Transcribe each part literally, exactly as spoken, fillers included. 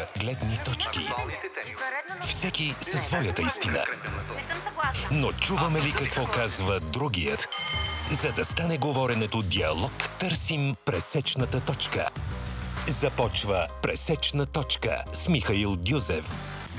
гледни точки. Всеки със своята истина. Но чуваме ли какво казва другият? За да стане говоренето диалог, търсим пресечната точка. Започва Пресечна точка с Михаил Дюзев.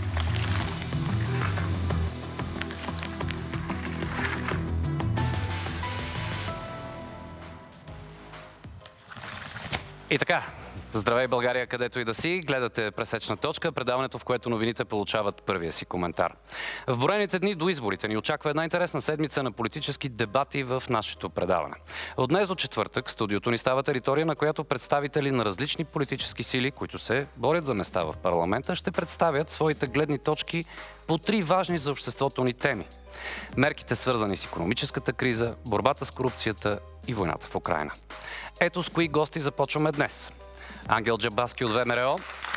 И така, здравей България, където и да си. Гледате Пресечна точка, предаването, в което новините получават първия си коментар. В броените дни до изборите ни очаква една интересна седмица на политически дебати в нашето предаване. От днес до четвъртък студиото ни става територия, на която представители на различни политически сили, които се борят за места в парламента, ще представят своите гледни точки по три важни за обществото ни теми. Мерките, свързани с икономическата криза, борбата с корупцията и войната в Украйна. Ето с кои гости започваме днес. Ангел Джамбазки от ВМРО,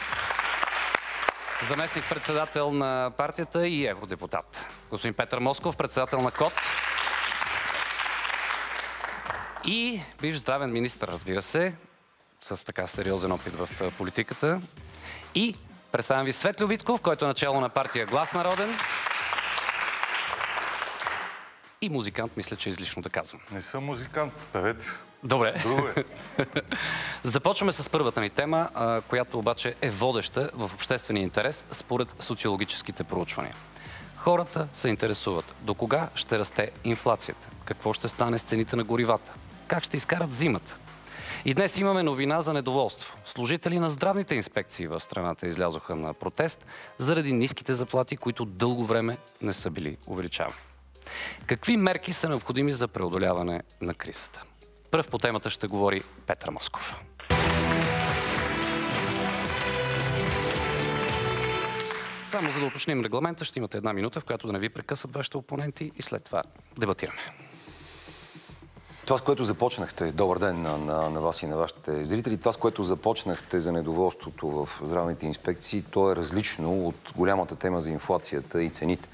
заместник-председател на партията и евродепутат. Господин Петър Москов, председател на КОТ. И бивш здравен министър, разбира се, с така сериозен опит в политиката. И представям ви Светлю Витков, който е начало на партия Глас народен. И музикант, мисля, че е излишно да казвам. Не съм музикант, певец. Добре. Друго. Започваме с първата ни тема, която обаче е водеща в обществения интерес според социологическите проучвания. Хората се интересуват до кога ще расте инфлацията, какво ще стане с цените на горивата, как ще изкарат зимата. И днес имаме новина за недоволство. Служители на здравните инспекции в страната излязоха на протест заради ниските заплати, които дълго време не са били увеличавани. Какви мерки са необходими за преодоляване на кризата? Пръв по темата ще говори Петър Москов. Само за да уточним регламента, ще имате една минута, в която да не ви прекъсват вашите опоненти и след това дебатираме. Това, с което започнахте, добър ден на, на, на вас и на вашите зрители, това, с което започнахте за недоволството в здравните инспекции, то е различно от голямата тема за инфлацията и цените.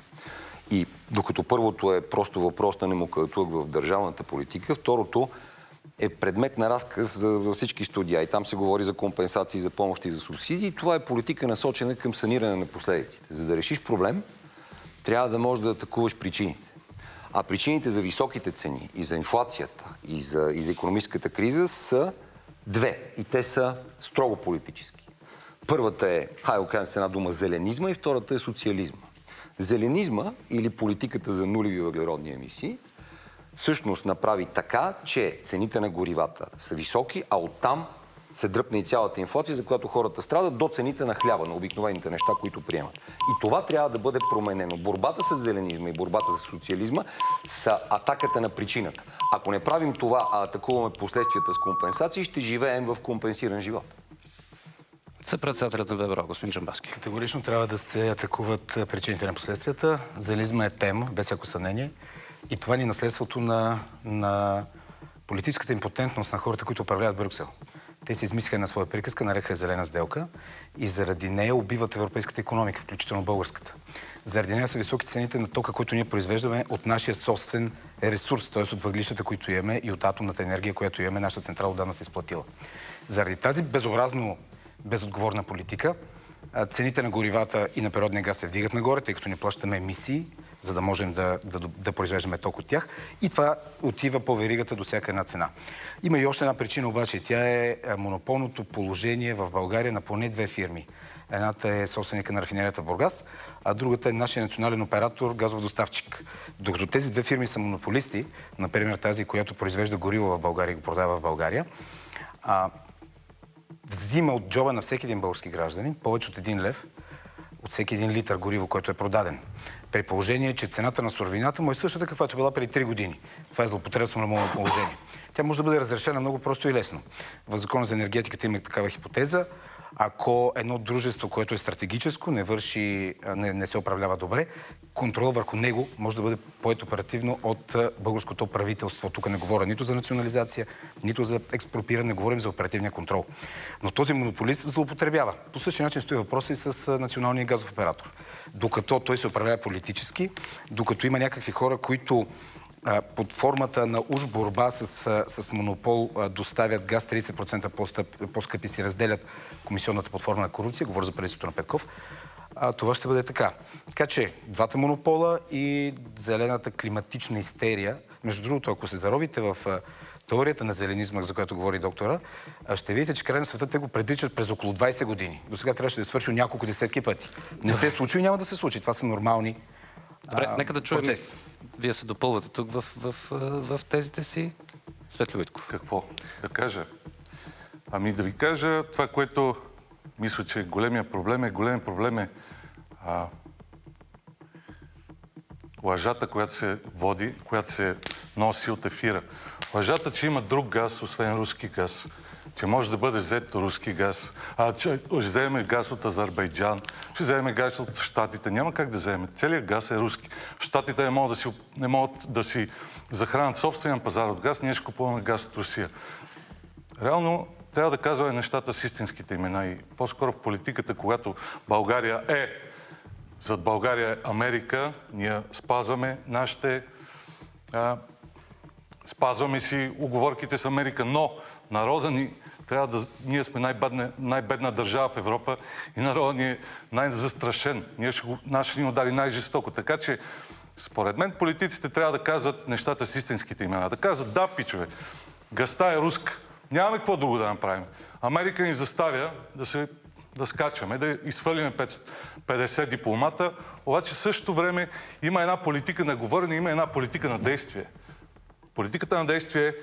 И докато първото е просто въпрос на номенклатура в държавната политика, второто е предмет на разказ за всички студия. И там се говори за компенсации, за помощи, за субсидии. Това е политика насочена към саниране на последиците. За да решиш проблем, трябва да можеш да атакуваш причините. А причините за високите цени и за инфлацията и за, и за икономическата криза са две. И те са строго политически. Първата е, хайде кажем с една дума, зеленизма и втората е социализма. Зеленизма или политиката за нулеви въглеродни емисии всъщност направи така, че цените на горивата са високи, а оттам се дръпне и цялата инфлация, за която хората страдат, до цените на хляба, на обикновените неща, които приемат. И това трябва да бъде променено. Борбата с зеленизма и борбата с социализма са атаката на причината. Ако не правим това, а атакуваме последствията с компенсации, ще живеем в компенсиран живот. Съпредседателят на ВМРО, господин Джамбазки. Категорично трябва да се атакуват причините на последствията. Зеленизма е тема, без всяко съмнение. И това ни е наследството на, на политическата импотентност на хората, които управляват Брюксел. Те се измислиха на своя приказка, нарекаха зелена сделка и заради нея убиват европейската икономика, включително българската. Заради нея са високи цените на тока, който ние произвеждаме от нашия собствен ресурс, т.е. от въглищата, които имаме и от атомната енергия, която имаме, нашата централа отдавна се изплатила. Заради тази безобразно безотговорна политика, цените на горивата и на природния газ се вдигат нагоре, тъй като не плащаме емисии, за да можем да, да, да произвеждаме ток от тях. И това отива по веригата до всяка една цена. Има и още една причина, обаче. Тя е монополното положение в България на поне две фирми. Едната е собственика на рафинерията в Бургас, а другата е нашия национален оператор, газов доставчик. Докато тези две фирми са монополисти, например тази, която произвежда гориво в България и го продава в България, а, взима от джоба на всеки един български гражданин повече от един лев от всеки един литър гориво, който е продаден. При положение, че цената на суровината му е същата, каквато била преди три години. Това е злоупотребство на моето положение. Тя може да бъде разрешена много просто и лесно. В Закона за енергетиката има такава хипотеза. Ако едно дружество, което е стратегическо, не върши, не, не се управлява добре, контрол върху него може да бъде поет оперативно от българското правителство. Тук не говоря нито за национализация, нито за експроприиране, не говорим за оперативния контрол. Но този монополист злоупотребява. По същия начин стои въпроса и с националния газов оператор. Докато той се управлява политически, докато има някакви хора, които под формата на уж борба с, с монопол доставят газ трийсет процента по-скъпи, си разделят комисионната под форма на корупция, говоря за правителството на Петков, а, това ще бъде така. Така че двата монопола и зелената климатична истерия, между другото, ако се заровите в теорията на зеленизма, за която говори доктора, ще видите, че край на света те го предричат през около двайсет години. До сега трябваше да свърши няколко десетки пъти. Не се е случило и няма да се случи. Това са нормални Добре, а, нека да чуем. процеси. Вие се допълвате тук в, в, в, в тезите си. Светло Витков. Какво да кажа? Ами да ви кажа това, което мисля, че големия проблем е, големия проблем е а, лъжата, която се води, която се носи от ефира. Лъжата, че има друг газ, освен руски газ. Че може да бъде взет руски газ. А, че ще вземе газ от Азербайджан, ще вземе газ от Щатите. Няма как да вземе. Целият газ е руски. Щатите не могат да си, не могат да си захранят собствения пазар от газ, ние ще купуваме газ от Русия. Реално трябва да казваме нещата с истинските имена и по-скоро в политиката, когато България е зад България е Америка, ние спазваме нашите... А, спазваме си уговорките с Америка, но народа ни трябва да... Ние сме най-бедна, най-бедна държава в Европа и народът ни е най-застрашен. Ние ще го, наши ни удари най-жестоко. Така че, според мен, политиците трябва да казват нещата с истинските имена. Да казват, да, пичове, газта е руска. Нямаме какво друго да направим. Америка ни заставя да се да скачаме, да изхвърлиме петдесет дипломата, обаче в същото време има една политика на говорене, има една политика на действие. Политиката на действие е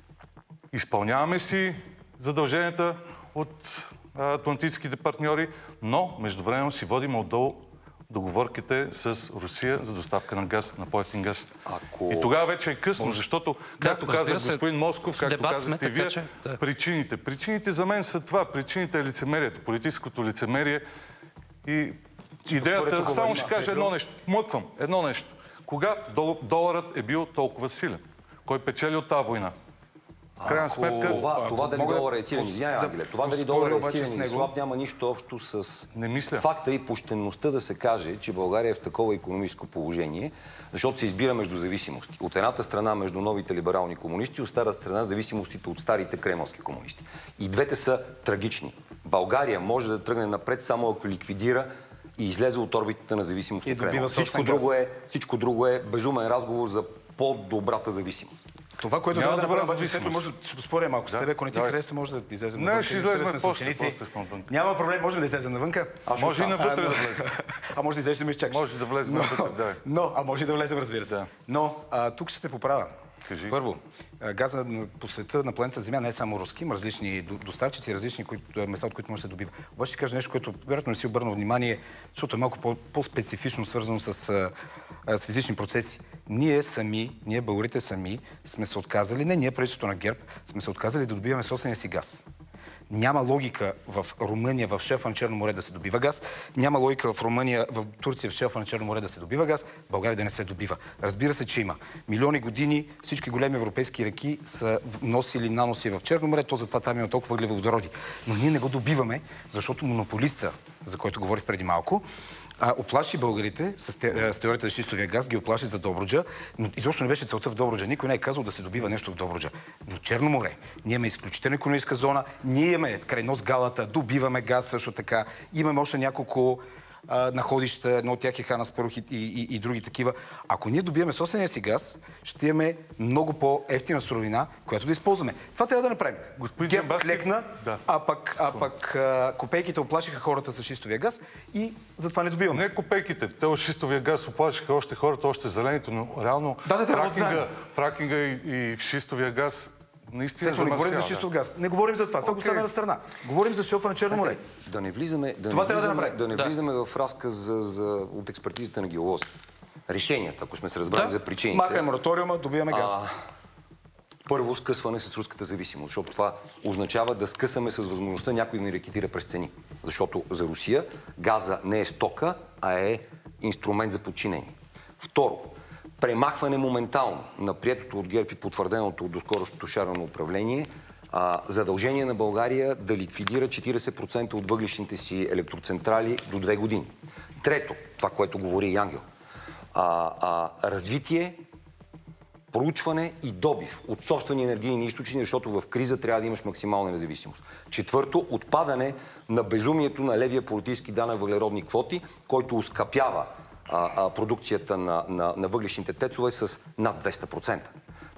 изпълняваме си задълженията от а, атлантическите партньори, но междувременно си водим отдолу договорките с Русия за доставка на газ, на по-евтин газ. Ако... И тогава вече е късно, Може... защото, както да, каза се... господин Москов, както казахте и вие, че... да. причините. Причините за мен са това. Причините е лицемерието, политическото лицемерие и ще идеята... Само ще кажа едно нещо. Мъквам. Едно нещо. Кога доларът е бил толкова силен? Кой печели от тази война? Крайна сметка... Това, това дали долара е силен, извиняй, Ангеле, това дали долара е силен и слаб няма нищо общо с факта и почтенността да се каже, че България е в такова икономическо положение, защото се избира между зависимости. От едната страна между новите либерални комунисти, от стара страна зависимостите от старите кремълски комунисти. И двете са трагични. България може да тръгне напред само ако ликвидира и излезе от орбитата на зависимост от Кремъл. Всичко друго, е, всичко друго е безумен разговор за по-добрата зависимост. Това, което трябва да направим, обаче, след може да ще поспоря малко с тебе. Ако не ти хареса, може да излезем навънка. Не, ще излезем после. Няма проблем, можем да излезем навънка. Може и навътре да влезем. А може да излезеш да ме изчакаш. Може да влезем навътре, да. Но, а може да влезем, разбира се. Но тук ще те поправя. Първо, газа по света на планета Земя не е само руски, има различни доставчици, различни места, от които може да се добива. Обаче ще кажа нещо, което вероятно не си обърнал внимание, защото е малко по-специфично свързано с, с физични процеси. Ние сами, ние българите сами сме се отказали, не ние правителството на ГЕРБ, сме се отказали да добиваме собствения си газ. Няма логика в Румъния, в шелфа на Черно море да се добива газ. Няма логика в Румъния, в Турция, в шелфа на Черно море да се добива газ. България да не се добива. Разбира се, че има. Милиони години всички големи европейски реки са носили наноси в Черно море, то затова там има толкова въглеводороди. Но ние не го добиваме, защото монополиста, за който говорих преди малко, А, оплаши българите с, те, с теорията за шистовия газ, ги оплаши за Добруджа, но изобщо не беше целта в Добруджа. Никой не е казал да се добива нещо в Добруджа. Но Черно море, ние имаме изключителна икономическа зона, ние имаме край нос галата, добиваме газ също така, имаме още няколко а, находища, едно от тях е Хан Аспарух и, и, и, и други такива. Ако ние добиваме собствения си газ, ще имаме много по-евтина суровина, която да използваме. Това трябва да направим. Господин ГЕРБ Джамбазки... клекна, да. а пък, а пък а, копейките оплашиха хората с шистовия газ и затова не добиваме. Не копейките. Те от шистовия газ оплашиха още хората, още зелените, но реално да, да, фракинга, фракинга и, и шистовия газ наистина замърсява. Не говорим за шистов газ. Не говорим за това. Това го оставя на страна. Говорим за шелфа на Черно море. Да не влизаме, да това не влизаме, да да не влизаме в разказ за, за, от експертизата на геолози. Решенията, ако сме се разбрали да. за причините... Махай мораториума, добиваме газ. А, първо, скъсване с руската зависимост, защото това означава да скъсаме с възможността някой да ни рекетира през цени. Защото за Русия газа не е стока, а е инструмент за подчинение. Второ, премахване моментално на приетото от ГЕРБ и потвърденото от доскорошното шарено управление а, задължение на България да ликвидира четирийсет процента от въглищните си електроцентрали до две години. Трето, това, което говори и Ангел, а, а, развитие проучване и добив от собствени енергийни източници, защото в криза трябва да имаш максимална независимост. Четвърто, отпадане на безумието на левия политически данък въглеродни квоти, който ускъпява а, а, продукцията на, на, на въглищните тецове с над двеста процента.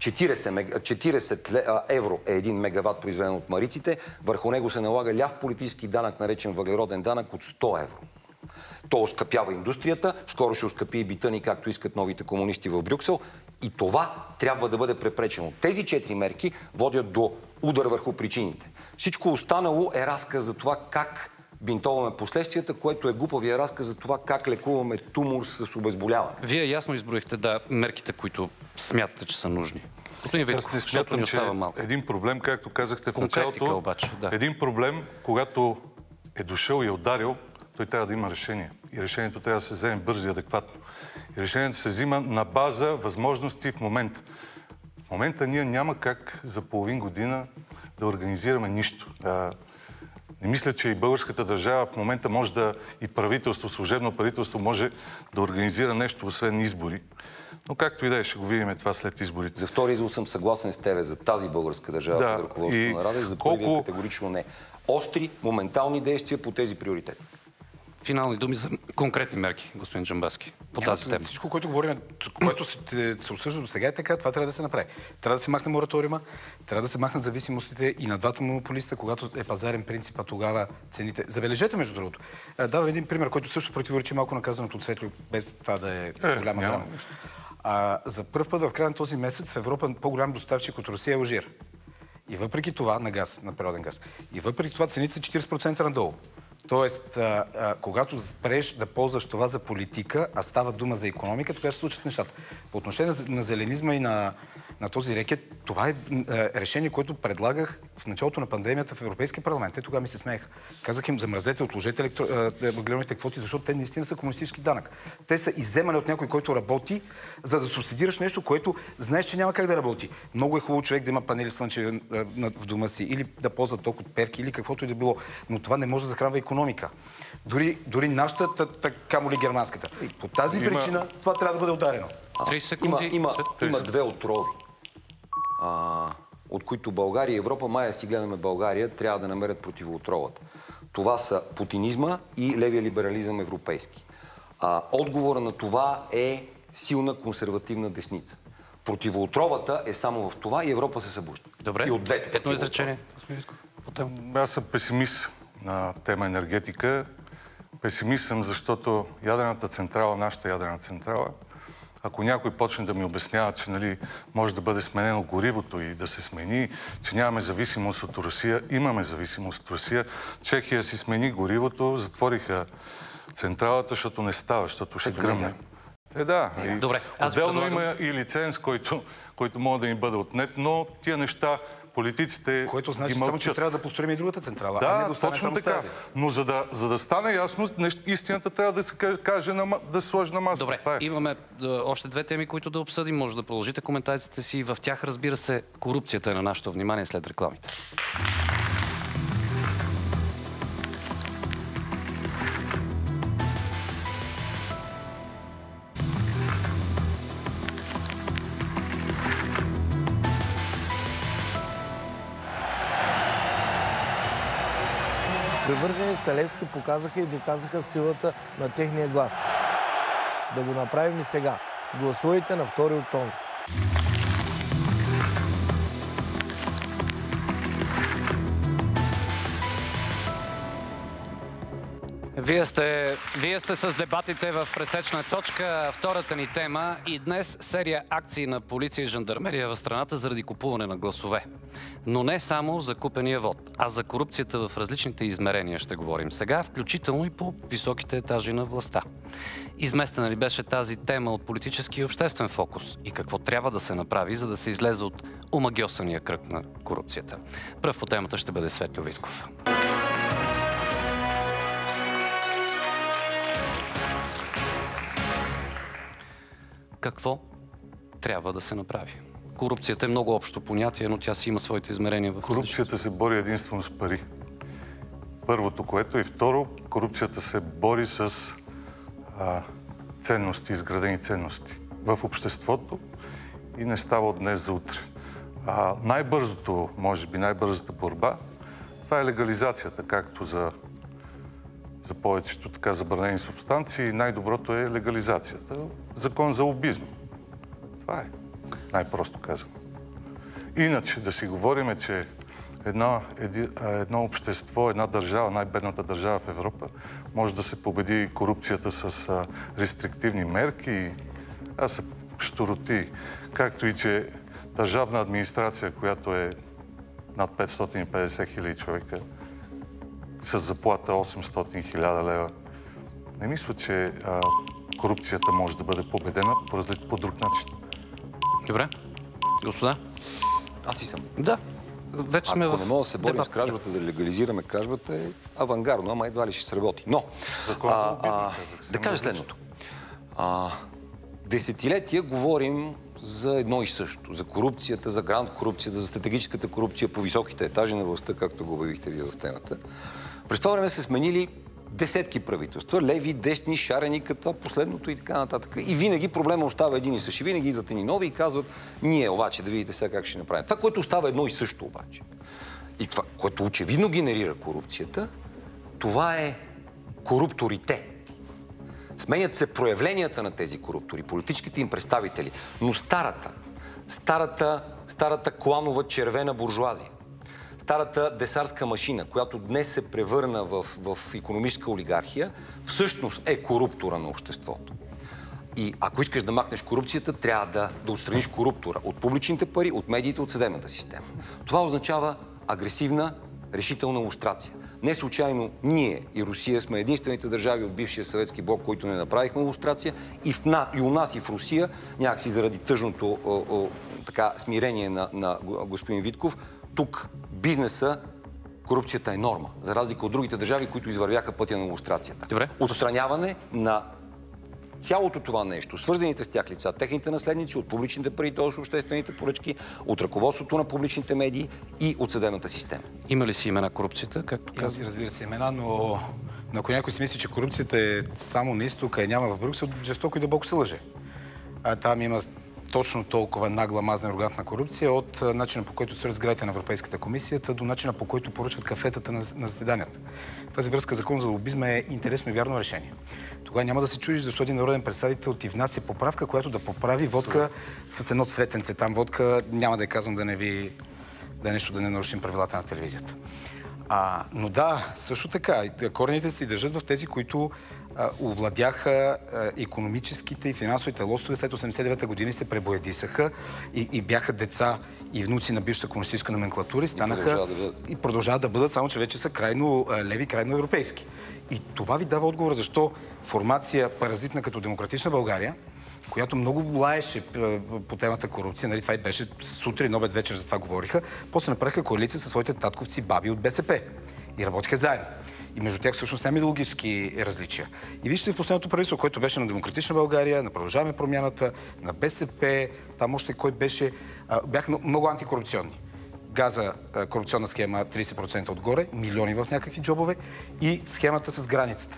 четирийсет евро е един мегаватт, произведен от мариците. Върху него се налага ляв политически данък, наречен въглероден данък, от сто евро. То оскъпява индустрията, скоро ще оскъпи и бита ни, както искат новите комунисти в Брюксел. И това трябва да бъде препречено. Тези четири мерки водят до удар върху причините. Всичко останало е разказ за това как бинтоваме последствията, което е глупавия разказ за това как лекуваме тумор с обезболяване. Вие ясно изброихте, да, мерките, които смятате, че са нужни. Аз не смятам, че един проблем, както казахте в началото, обаче, да. един проблем, когато е дошъл и е ударил, той трябва да има решение. И решението трябва да се вземе бързо и адекватно. И решението се взима на база възможности в момента. В момента ние няма как за половин година да организираме нищо. Не мисля, че и българската държава в момента може да, и правителство, служебно правителство може да организира нещо, освен избори. Но както и да е, ще го видим това след изборите. За втори извод съм съгласен с тебе за тази българска държава, да, под ръководството на Радев, за колко... първия категорично не. Остри, моментални действия по тези приоритети. Финални думи за конкретни мерки, господин Джамбазки, по тази тема. Всичко, което говорим, което се, се осъжда до сега е така, това трябва да се направи. Трябва да се махне мораториума, трябва да се махнат зависимостите и на двата монополиста, когато е пазарен принцип, а тогава цените. Забележете, между другото. Давам един пример, който също противоречи малко наказаното от Светло, без това да е голяма драма. А, за първ път в края на този месец в Европа по-голям доставчик от Русия е Алжир. И въпреки това, на газ, на природен газ, и въпреки това цените са четирийсет процента надолу. Тоест, а, а, когато спреш да ползваш това за политика, а става дума за икономика, тогава се случат нещата. По отношение на зеленизма и на, на този рекет, това е а, решение, което предлагах в началото на пандемията в Европейския парламент. Те тогава ми се смееха. Казах им, замразете, отложете електро... въглеродните квоти, защото те наистина са комунистически данък. Те са изземани от някой, който работи, за да субсидираш нещо, което знаеш, че няма как да работи. Много е хубаво човек да има панели слънчеви в дома си или да ползва ток от перки или каквото и да било. Но това не може да захранва икономика. Дори, дори нашата, камо ли германската. По тази има... причина това трябва да бъде ударено. трийсет секунди. Има, има, има две отрови, а, от които България и Европа, мая си гледаме България, трябва да намерят противоотровата. Това са путинизма и левия либерализъм европейски. А, отговора на това е силна консервативна десница. Противоотровата е само в това и Европа се събужда. Добре. И от двете. Едно изречение. Аз съм песимист на тема енергетика. Песимист съм, защото ядрената централа, нашата ядрена централа, ако някой почне да ми обяснява, че нали, може да бъде сменено горивото и да се смени, че нямаме зависимост от Русия, имаме зависимост от Русия. Чехия си смени горивото, затвориха централата, защото не става, защото ще гръмне. Е, да. И добре. отделно предлагам... има и лиценз, който, който може да ни бъде отнет, но тия неща политиците което значи само, че трябва да построим и другата централа, да, а не да остане точно само така. тази. Но за да, за да стане ясно, нещо, истината трябва да се каже, на, да се сложи на масата. Добре, това е. Имаме да, още две теми, които да обсъдим. Може да продължите коментарите си. В тях, разбира се, корупцията е на нашето внимание след рекламите. Привържениците Левски показаха и доказаха силата на техния глас. Да го направим и сега. Гласувайте на втори октомври. Вие сте, вие сте с дебатите в Пресечна точка, втората ни тема, и днес серия акции на полиция и жандармерия в страната заради купуване на гласове. Но не само за купения вод, а за корупцията в различните измерения ще говорим сега, включително и по високите етажи на властта. Изместена ли беше тази тема от политически и обществен фокус и какво трябва да се направи, за да се излезе от омагьосания кръг на корупцията? Пръв по темата ще бъде Светло Витков. Какво трябва да се направи? Корупцията е много общо понятие, но тя си има своите измерения в корупцията се бори единствено с пари. Първото, което и второ, корупцията се бори с а, ценности, изградени ценности в обществото и не става от днес за утре. А най-бързото, може би най-бързата борба, това е легализацията, както за, за повечето така забранени субстанции. Най-доброто е легализацията. Закон за лобизма. Това е. Най-просто казано. Иначе да си говорим, че едно, еди, едно общество, една държава, най-бедната държава в Европа, може да се победи корупцията с а, рестриктивни мерки. А са щуроти. Както и, че държавна администрация, която е над петстотин и петдесет хиляди човека, с заплата осемстотин хиляди лева. Не мисля, че а, корупцията може да бъде победена по, разли... по друг начин. Добре. Господа? Аз си съм. Да. Вече сме Ако в... не мога да се борим дебат. с кражбата, да легализираме кражбата, е авангардно, ама едва ли ще сработи. Но, а, а, да кажа следното. А, десетилетия говорим за едно и също. За корупцията, за гранд корупцията, за стратегическата корупция по високите етажи на властта, както го обявихте вие в темата. През това време се сменили десетки правителства, леви, десни, шарени, като това последното и така нататък. И винаги проблема остава един и същи. Винаги идват ни нови и казват, ние обаче, да видите сега как ще направим. Това, което остава едно и също обаче, и това, което очевидно генерира корупцията, това е корупторите. Сменят се проявленията на тези коруптори, политическите им представители, но старата, старата, старата кланова червена буржуазия, старата десарска машина, която днес се превърна в, в икономическа олигархия, всъщност е коруптора на обществото. И ако искаш да махнеш корупцията, трябва да, да отстраниш коруптора от публичните пари, от медиите, от съдебната система. Това означава агресивна, решителна лустрация. Не случайно ние и Русия сме единствените държави от бившия съветски блок, които не направихме лустрация. И, в, и у нас, и в Русия, някакси заради тъжното о, о, така, смирение на, на господин Витков, тук бизнеса, корупцията е норма, за разлика от другите държави, които извървяха пътя на лустрацията. Добре. Отстраняване на цялото това нещо, свързаните с тях лица, техните наследници, от публичните пари, т.е. обществените поръчки, от ръководството на публичните медии и от съдебната система. Има ли си имена корупцията, както Има каза? си, разбира се, имена, но ако някой си мисли, че корупцията е само на изтока и няма в Брюксел, жестоко и дълбоко се лъже. А там има точно толкова нагла, мазна и арогантна корупция от начина, по който строят сградите на Европейската комисията до начина, по който поръчват кафетата на, на заседанията. В тази връзка закон за лобизма е интересно и вярно решение. Тогава няма да се чудиш, защо един народен представител ти внася поправка, която да поправи водка с едно цветенце. Там водка, няма да я казвам да не ви... да е нещо да не нарушим правилата на телевизията. А, но да, също така, корените се държат в тези, които а, овладяха а, икономическите и финансовите лостове след осемдесет и девета години, се пребоядисаха и, и бяха деца и внуци на бившата комунистическа номенклатура и станаха... И продължават да бъдат. И продължават да бъдат, само че вече са крайно а, леви, крайно европейски. И това ви дава отговор защо формация паразитна като Демократична България, която много лаеше по темата корупция, нали, това и беше сутрин, обед, вечер, за това говориха, после направиха коалиция със своите татковци баби от БСП и работиха заедно. И между тях всъщност няма идеологически различия. И вижте в последното правителство, което беше на Демократична България, на Продължаваме промяната, на БСП, там още кой беше, бяха много антикорупционни. Газа, корупционна схема тридесет процента отгоре, милиони в някакви джобове и схемата с границата.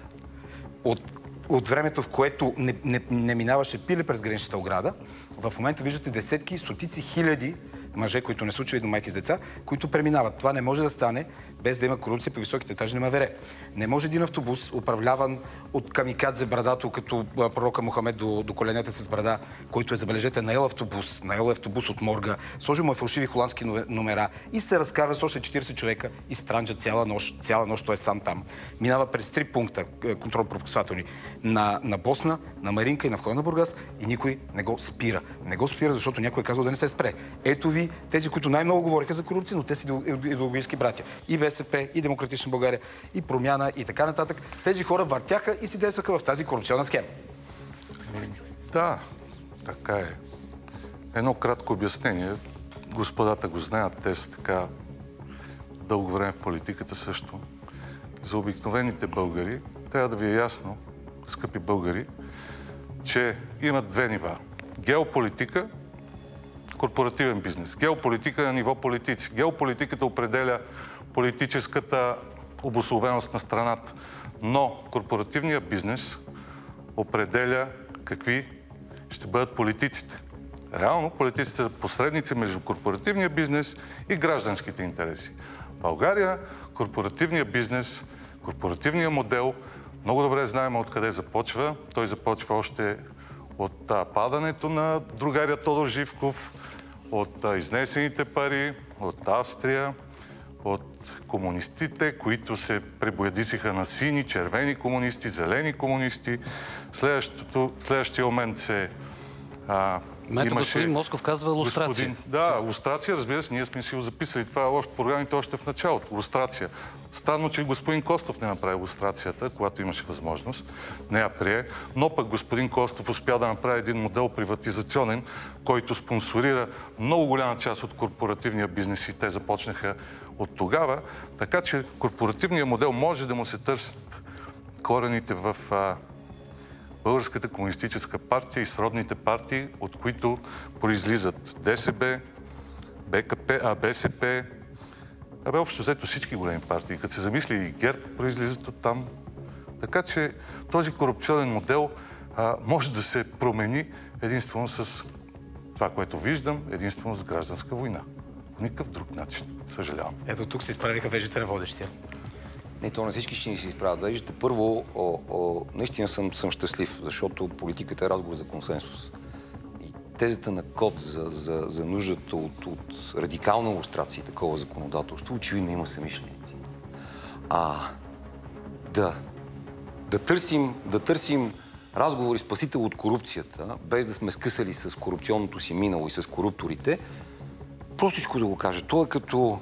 От от времето, в което не, не, не минаваше пиле през граничната ограда, в момента виждате десетки, стотици хиляди мъже, които не са очевидно майки с деца, които преминават. Това не може да стане без да има корупция по високите етажи на МВР. Не може един автобус, управляван от камикадзе брадато, като пророка Мохамед до, до коленете с брада, който е, забележете, наел автобус, наел автобус от морга, сложил му е фалшиви холандски номера и се разкарва с още четиридесет човека и странджа цяла нощ, цяла нощ, той е сам там. Минава през три пункта контрол-пропускателни на, на Босна, на Маринка и на входа на Бургас и никой не го спира. Не го спира, защото някой е казал да не се спре. Ето ви тези, които най-много говориха за корупция, но те са идеологически братя. И БСП, и Демократична България, и Промяна, и така нататък. Тези хора въртяха и си действаха в тази корупционна схема. Да, така е. Едно кратко обяснение. Господата го знаят, те са така дълго време в политиката също. За обикновените българи трябва да ви е ясно, скъпи българи, че имат две нива. Геополитика, корпоративен бизнес. Геополитика на ниво политици. Геополитиката определя политическата обусловеност на страната. Но корпоративният бизнес определя какви ще бъдат политиците. Реално политиците са посредници между корпоративния бизнес и гражданските интереси. В България корпоративният бизнес, корпоративният модел, много добре знаем откъде започва. Той започва още от а, падането на другаря Тодор Живков, от а, изнесените пари, от Австрия, от комунистите, които се пребоядисиха на сини, червени комунисти, зелени комунисти. Следващия момент се а, Мето имаше... господин Москов казва лустрация. Господин... Да, лустрация, разбира се, ние сме си го записали. Това е още в програмите, още в началото. Лустрация. Странно, че господин Костов не направи лустрацията, когато имаше възможност. Не я прие. Но пък господин Костов успя да направи един модел приватизационен, който спонсорира много голяма част от корпоративния бизнес и те започнаха от тогава. Така че корпоративният модел може да му се търсят корените в а, Българската комунистическа партия и сродните партии, от които произлизат ДСБ, БКП, а, БСП, абе общо взето всички големи партии. Като се замисли и ГЕРБ произлизат от там. Така че този корупционен модел а, може да се промени единствено с това, което виждам, единствено с гражданска война. По никакъв друг начин. Съжалявам. Ето тук се изправиха вежите на водещия. Не, то на всички ще ни се изправят вежите. Първо, о, о, наистина съм, съм щастлив, защото политиката е разговор за консенсус. И тезата на Кот за, за, за нуждата от, от радикална лустрация и такова законодателство, очевидно има съмишленици. А да, да търсим, да търсим разговори спасител от корупцията, без да сме скъсали с корупционното си минало и с корупторите, простичко да го кажа, то е като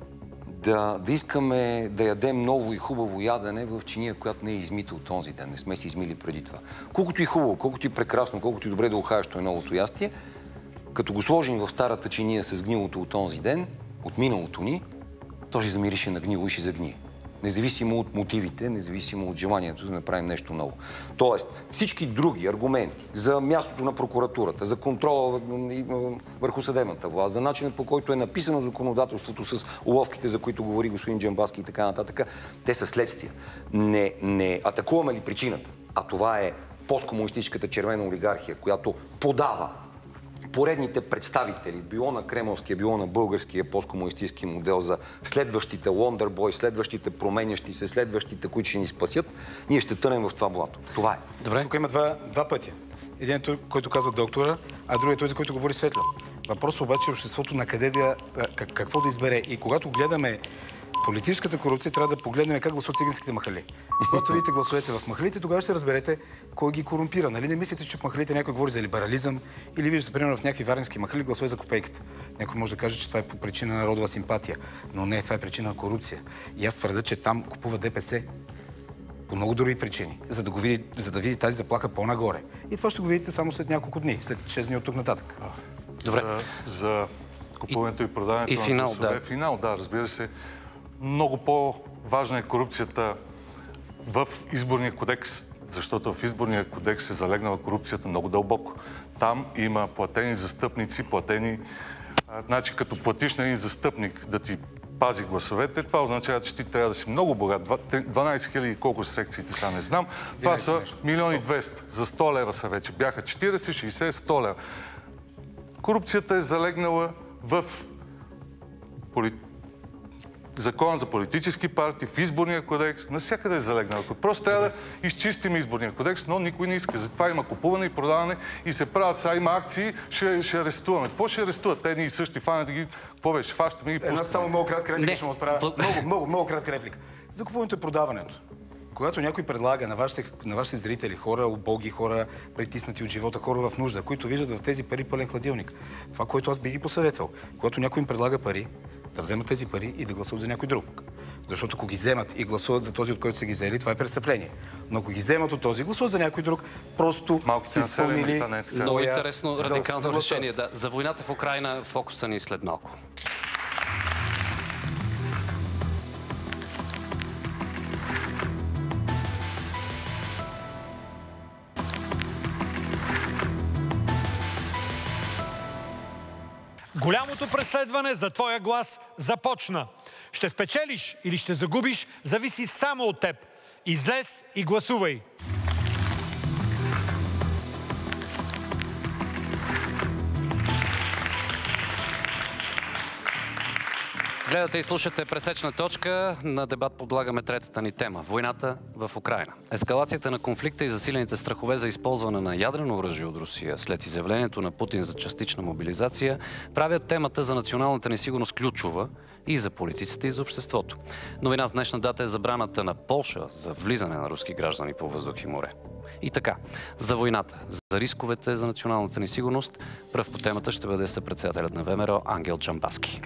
да, да искаме да ядем ново и хубаво ядене в чиния, която не е измита от този ден. Не сме си измили преди това. Колкото и хубаво, колкото и прекрасно, колкото и добре да ухаещо е новото ястие, като го сложим в старата чиния с гнилото от този ден, от миналото ни, то ще замирише на гнило и ще загние. Независимо от мотивите, независимо от желанието да направим нещо ново. Тоест, всички други аргументи за мястото на прокуратурата, за контрола върху съдебната власт, за начинът, по който е написано законодателството с уловките, за които говори господин Джамбазки и така нататък, те са следствия. Не, не атакуваме ли причината? А това е посткомунистическата червена олигархия, която подава поредните представители, било на кремълския, било на българския посткомунистически модел за следващите Лондърбой, следващите променящи се, следващите, които ще ни спасят, ние ще тънем в това блато. Това е. Добре. Тук има два, два пътя. Един е той, който казва доктора, а другият е този, който говори Светло. Въпросът обаче е обществото на къде да, как, какво да избере. И когато гледаме политическата корупция, трябва да погледнем как гласуват циганските махали. Когато видите гласовете в махалите, тогава ще разберете кой ги корумпира. Нали не мислите, че в махалите някой говори за либерализъм или виждате, примерно, в някакви варненски махали гласове за копейката. Някой може да каже, че това е по причина на народова симпатия, но не, това е причина на корупция. И аз твърда, че там купува ДПС по много други причини, за да, го види, за да види тази заплаха по-нагоре. И това ще го видите само след няколко дни, след шест дни от тук нататък. Добре. За, за купуването и, и продаването и на финал, гласове. Да. Финал, да, разбира се. Много по-важна е корупцията в изборния кодекс, защото в изборния кодекс е залегнала корупцията много дълбоко. Там има платени застъпници, платени... А, значи, като платиш на един застъпник да ти пази гласовете, това означава, че ти трябва да си много богат. дванайсет хиляди, колко са секциите, сега не знам. Това са милиони двеста. За сто лева са вече. Бяха четирийсет, шейсет, сто лева. Корупцията е залегнала в политиката. Закон за политически партии, в изборния кодекс, навсякъде е залегнал. Просто трябва да изчистим изборния кодекс, но никой не иска. Затова има купуване и продаване и се правят, сега има акции, ще, ще арестуваме. Какво ще арестуват? Те едни и същи фанят да ги... Какво беше? Фащаме и пускаме. Една само много кратка реплика ще му отправя. Много, много, много кратка реплика. За купуването и продаването. Когато някой предлага на вашите, на вашите зрители, хора убоги, хора притиснати от живота, хора в нужда, които виждат в тези пари пълен хладилник, това, което аз би ги посъветвал, когато някой им предлага пари, да вземат тези пари и да гласуват за някой друг. Защото ако ги вземат и гласуват за този, от който са ги взели, това е престъпление. Но ако ги вземат от този, гласуват за някой друг, просто си изпълнили... Много интересно радикално решение. Да. За войната в Украйна фокуса ни след малко. Голямото преследване за твоя глас започна. Ще спечелиш или ще загубиш, зависи само от теб. Излез и гласувай! Гледате и слушате Пресечна точка. На дебат подлагаме третата ни тема – войната в Украйна. Ескалацията на конфликта и засилените страхове за използване на ядрено оръжие от Русия след изявлението на Путин за частична мобилизация правят темата за националната несигурност ключова и за политиците, и за обществото. Новина с днешна дата е забраната на Полша за влизане на руски граждани по въздух и море. И така, за войната, за рисковете за националната несигурност, пръв по темата ще бъде съпредседателят на ВМРО Ангел Джамбазки.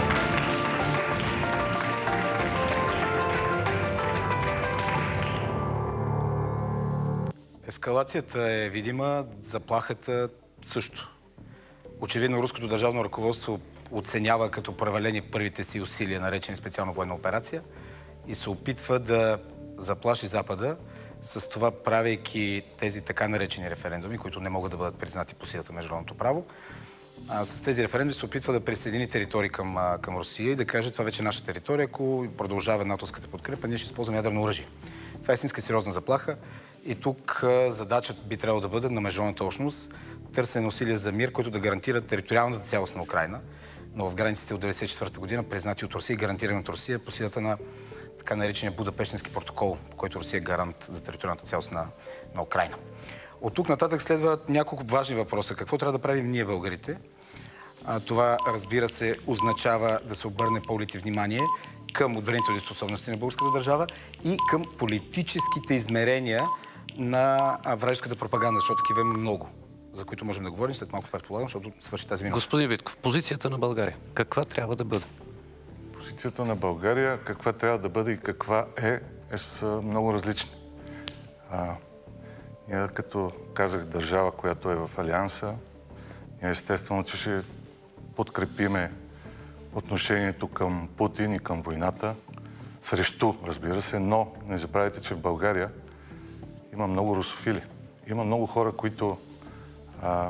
Ескалацията е видима, заплахата също. Очевидно, руското държавно ръководство оценява като провалени първите си усилия, наречени специална военна операция, и се опитва да заплаши Запада, с това правейки тези така наречени референдуми, които не могат да бъдат признати по силата на международното право. А с тези референдуми се опитва да присъедини територии към, към Русия и да каже, това вече е наша територия, ако продължава натовската подкрепа, ние ще използваме ядрено оръжие. Това е истинска сериозна заплаха и тук задачата би трябвало да бъде на международната общност търсене на усилия за мир, който да гарантира териториалната цялост на Украйна, но в границите от деветдесет и четвърта година, признати от Русия и гарантирани от Русия по силата на така наречения Будапештински протокол, по който Русия е гарант за териториалната цялост на, на Украйна. От тук нататък следват няколко важни въпроса. Какво трябва да правим ние, българите? А, това, разбира се, означава да се обърне по-лити внимание към отбранителните способности на българската държава и към политическите измерения на вражеската пропаганда, защото такива има много, за които можем да говорим след малко, предполагам, защото свърши тази минута. Господин Витков, позицията на България, каква трябва да бъде? Позицията на България, каква трябва да бъде и каква е, е са много различни. А, ние, като казах, държава, която е в Алианса, ние естествено, че ще подкрепиме отношението към Путин и към войната, срещу, разбира се, но не забравяйте, че в България има много русофили. Има много хора, които а,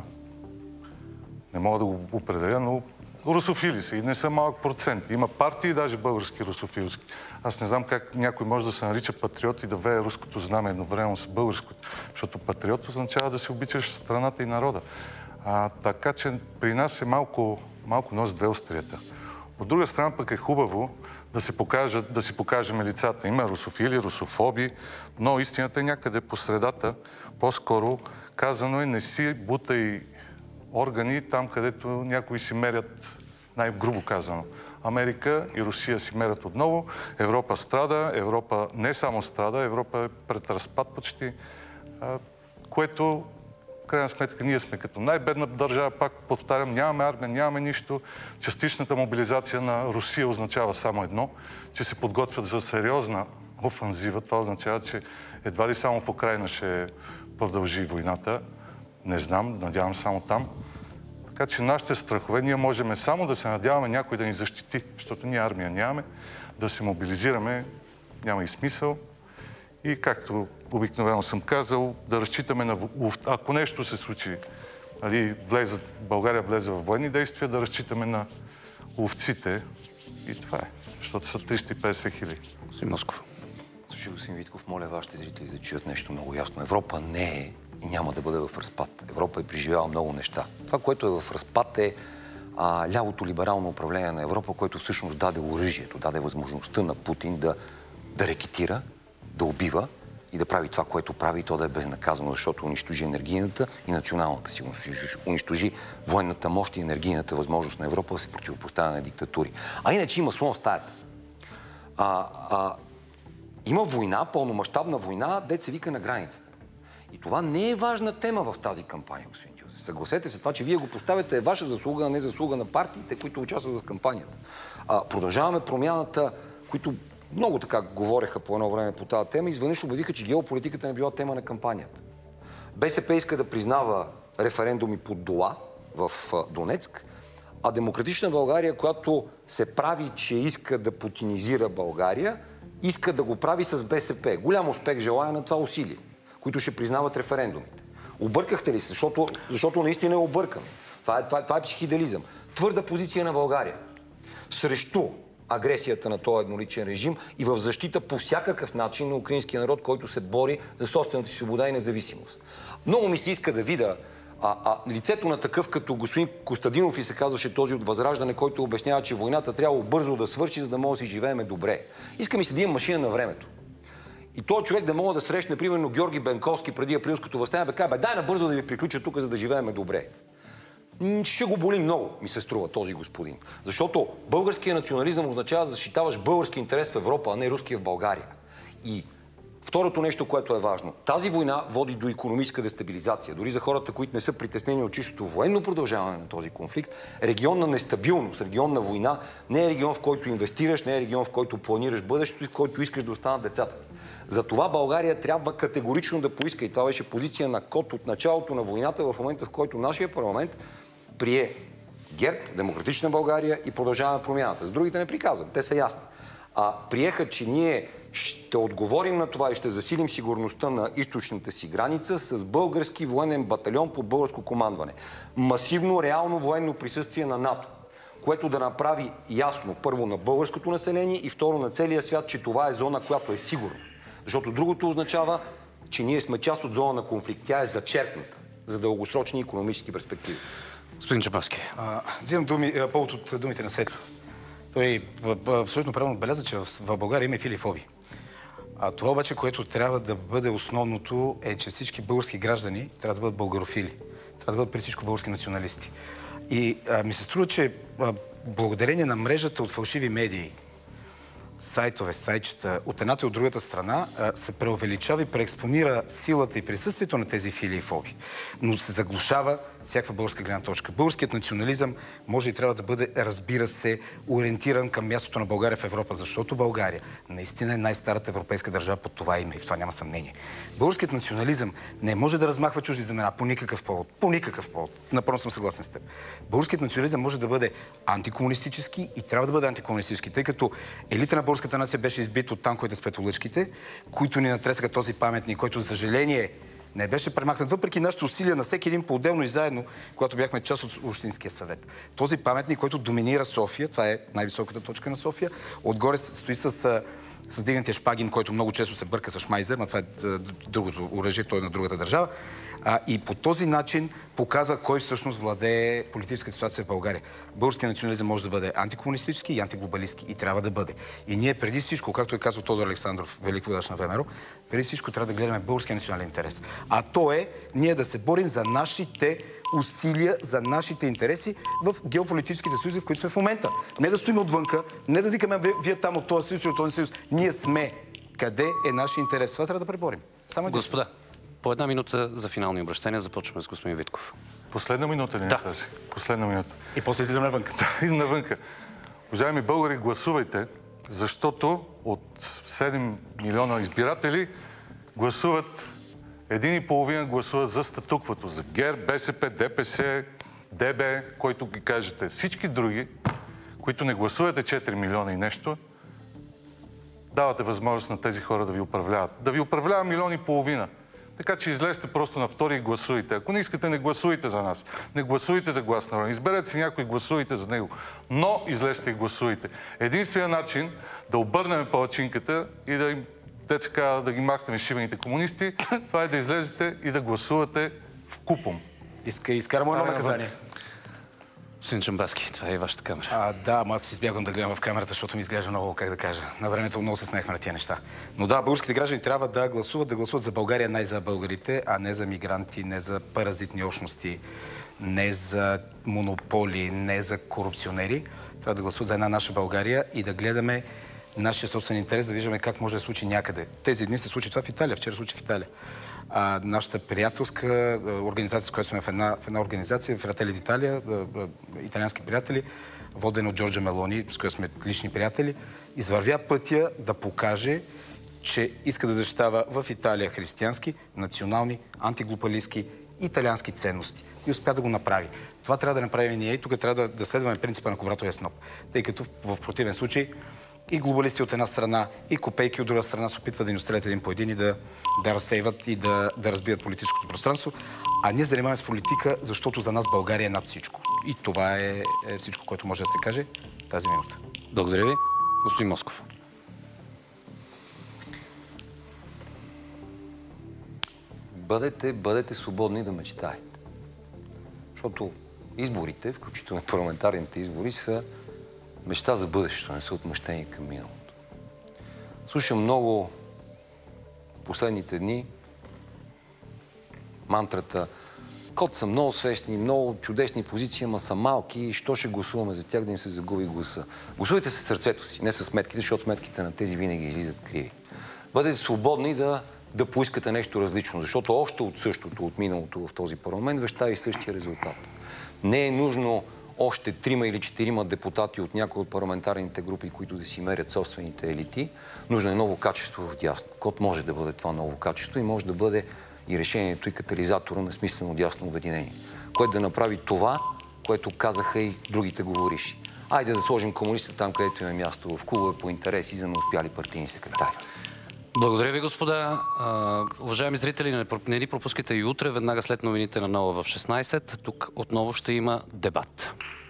не мога да го определя, но русофили са и не са малък процент. Има партии, даже български русофилски. Аз не знам как някой може да се нарича патриот и да вее руското знаме едновременно с българското, защото патриот означава да си обичаш страната и народа. А, така че при нас е малко, малко нос две острията. От друга страна пък е хубаво да се покажат, да си покажем лицата. Има русофили, русофоби, но истината е някъде по средата. По-скоро казано е, не си бутай органи там, където някои си мерят, най-грубо казано. Америка и Русия си мерят отново. Европа страда, Европа не само страда, Европа е пред разпад почти, което в крайна сметка ние сме като най-бедна държава, пак повтарям, нямаме армия, нямаме нищо. Частичната мобилизация на Русия означава само едно, че се подготвят за сериозна офанзива. Това означава, че едва ли само в Украйна ще продължи войната. Не знам, надявам само там. Така че нашите страхове, ние можем само да се надяваме някой да ни защити, защото ние армия нямаме, да се мобилизираме, няма и смисъл. И както обикновено съм казал, да разчитаме на... Ако нещо се случи, нали, влезе, България влезе в военни действия, да разчитаме на ловците. И това е, защото са триста и петдесет хиляди. Господин Москов. Слушай, господин Витков, моля вашите зрители да чуят нещо много ясно. Европа не е и няма да бъде в разпад. Европа е преживяла много неща. Това, което е в разпад, е а, лявото либерално управление на Европа, което всъщност даде оръжието, даде възможността на Путин да, да рекетира, да убива и да прави това, което прави, и то да е безнаказано, защото унищожи енергийната и националната сигурност. Унищожи военната мощ и енергийната възможност на Европа да се противопоставя на диктатури. А иначе има слон в стаята. А, а, има война, пълномащабна война, дет се вика на границата. И това не е важна тема в тази кампания, господин Дюзев. Съгласете се, това, че вие го поставяте, е ваша заслуга, а не заслуга на партиите, които участват в кампанията. А, продължаваме промяната, които много така говореха по едно време по тази тема, изведнъж обявиха, че геополитиката не била тема на кампанията. БСП иска да признава референдуми под Дола в Донецк, а Демократична България, която се прави, че иска да путинизира България, иска да го прави с БСП. Голям успех желая на това усилие, които ще признават референдумите. Объркахте ли се? Защото, защото наистина е объркан. Това е, това, това е психиделизъм. Твърда позиция на България срещу агресията на този едноличен режим и в защита по всякакъв начин на украинския народ, който се бори за собствената си свобода и независимост. Много ми се иска да видя А, а лицето на такъв като господин Костадинов и се казваше този от Възраждане, който обяснява, че войната трябва бързо да свърши, за да може да си живееме добре. Иска ми се да имам машина на времето. И този човек да мога да срещне, примерно, Георги Бенковски преди априлското въстание, бе, кай, бе, дай набързо да ви приключа тук, за да живееме добре. Ще го боли много, ми се струва този господин. Защото българския национализъм означава да защитаваш български интерес в Европа, а не руския в България. И второто нещо, което е важно. Тази война води до икономическа дестабилизация. Дори за хората, които не са притеснени от чистото военно продължаване на този конфликт, регион на нестабилност, регион на война не е регион, в който инвестираш, не е регион, в който планираш бъдещето и в който искаш да останат децата. Затова България трябва категорично да поиска, и това беше позиция на КОТ от началото на войната, в момента, в който нашия парламент прие ГЕРБ, Демократична България и Продължаваме промяната. С другите не приказвам, те са ясни. А приеха, че ние ще отговорим на това и ще засилим сигурността на източната си граница с български военен батальон под българско командване. Масивно, реално военно присъствие на НАТО, което да направи ясно първо на българското население и второ на целия свят, че това е зона, която е сигурна. Защото другото означава, че ние сме част от зона на конфликт. Тя е зачеркната за дългосрочни икономически перспективи. Господин Чапарски. Взимам думи, повод от думите на Светло. Той абсолютно правилно отбеляза, че в, в България има и фили и фоби. А това обаче, което трябва да бъде основното, е, че всички български граждани трябва да бъдат българофили. Трябва да бъдат при всичко български националисти. И а, ми се струва, че а, благодарение на мрежата от фалшиви медии, сайтове, сайтчета, от едната и от другата страна, се преувеличава и преекспонира силата и присъствието на тези фили и фоби. Но се заглушава всякаква българска гледна точка. Българският национализъм може и трябва да бъде, разбира се, ориентиран към мястото на България в Европа, защото България наистина е най-старата европейска държава под това име и в това няма съмнение. Българският национализъм не може да размахва чужди знамена по никакъв повод. По никакъв повод. Напълно съм съгласен с теб. Българският национализъм може да бъде антикомунистически и трябва да бъде антикомунистически, тъй като елита на българската нация беше избит от танковете с петолъчките, които ни натресаха този паметник, който, за съжаление, не беше премахнат, въпреки нашите усилия на всеки един по-отделно и заедно, когато бяхме част от Общинския съвет. Този паметник, който доминира София, това е най-високата точка на София, отгоре стои с, с дигнатия шпагин, който много често се бърка с Шмайзер, но това е другото оръжие, той е на другата държава. А, и по този начин показва кой всъщност владее политическата ситуация в България. Българският национализъм може да бъде антикомунистически и антиглобалистски. И трябва да бъде. И ние преди всичко, както е казал Тодор Александров, велик водач на ВМРО, преди всичко трябва да гледаме българския национален интерес. А то е ние да се борим за нашите усилия, за нашите интереси в геополитическите съюзи, в които сме в момента. Не да стоим отвънка, не да викаме вие там от този съюз или от този съюз. Ние сме. Къде е нашия интерес? Това трябва да преборим. Само Господа, по една минута за финални обращения. Започваме с господин Витков. Последна минута ли не да. тази? Последна минута. И после излизаме навънка. И навънка. Уважаеми българи, гласувайте, защото от седем милиона избиратели гласуват, един и половина гласуват за статуквото, за ГЕРБ, БСП, ДПС, ДБ, който ги кажете. Всички други, които не гласувате четири милиона и нещо, давате възможност на тези хора да ви управляват. Да ви управлява милион и половина. Така че излезте просто на втори и гласуйте. Ако не искате, не гласуйте за нас. Не гласуйте за Глас народен. Изберете си някой и гласуйте за него. Но излезте и гласуйте. Единственият начин да обърнем палачинката и да им, деца, да ги махнем шибените комунисти, това е да излезете и да гласувате вкупом. Иска, изкарам едно наказание. Господин Чамбаски, това е и вашата камера. А, да, ама аз избягвам да гледам в камерата, защото ми изглежда много, как да кажа. На времето много се смеехме на тия неща. Но да, българските граждани трябва да гласуват, да гласуват за България, най за българите, а не за мигранти, не за паразитни общности, не за монополи, не за корупционери. Трябва да гласуват за една наша България и да гледаме нашия собствен интерес, да виждаме как може да се случи някъде. Тези дни се случи това в Италия, вчера се случи в Италия. А, нашата приятелска организация, с която сме в една, в една организация, Фрателли d'Italia, италиански приятели, воден от Джорджа Мелони, с която сме лични приятели, извървя пътя да покаже, че иска да защитава в Италия християнски, национални, антиглобалистки, италиански ценности. И успя да го направи. Това трябва да направим ние и тук трябва да, да следваме принципа на Кобратовия сноп. Тъй като в противен случай и глобалисти от една страна, и копейки от друга страна се опитват да ни стрелят един по един и да, да разсейват и да, да разбият политическото пространство. А ние занимаваме с политика, защото за нас България е над всичко. И това е, е всичко, което може да се каже тази минута. Благодаря ви. Господин Москов. Бъдете, бъдете свободни да мечтаете. Защото изборите, включително парламентарните избори, са мечта за бъдещето, не са отмъщение към миналото. Слушам много в последните дни мантрата: код са много свестни, много чудесни позиции, ама са малки и що ще гласуваме за тях, да им се загуби гласа. Гласувайте със сърцето си, не с сметките, защото сметките на тези винаги излизат криви. Бъдете свободни да, да поискате нещо различно, защото още от същото, от миналото в този парламент, веща и същия резултат. Не е нужно още трима или четирима депутати от някои от парламентарните групи, които да си мерят собствените елити. Нужно е ново качество в дясно. Код може да бъде това ново качество и може да бъде и решението и катализатора на смислено дясно обединение, което да направи това, което казаха и другите говориши. Айде да сложим комунистите там, където им е място, в клубове по интереси за неуспяли партийни секретари. Благодаря ви, господа. Уважаеми зрители, не ни пропускайте и утре, веднага след новините на Нова в шестнайсет. Тук отново ще има дебат.